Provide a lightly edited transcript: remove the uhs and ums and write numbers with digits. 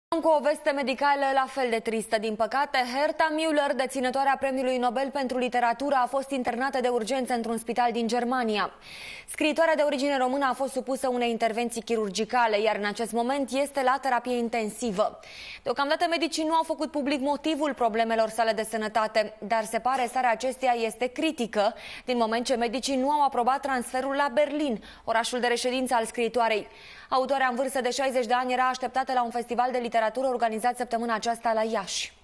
Cu o veste medicală la fel de tristă. Din păcate, Herta Müller, deținătoarea Premiului Nobel pentru literatură, a fost internată de urgență într-un spital din Germania. Scriitoarea de origine română a fost supusă unei intervenții chirurgicale, iar în acest moment este la terapie intensivă. Deocamdată medicii nu au făcut public motivul problemelor sale de sănătate, dar se pare starea acesteia este critică, din moment ce medicii nu au aprobat transferul la Berlin, orașul de reședință al scriitoarei. Autoarea în vârstă de 60 de ani era așteptată la un festival de literatură organizat săptămâna aceasta la Iași.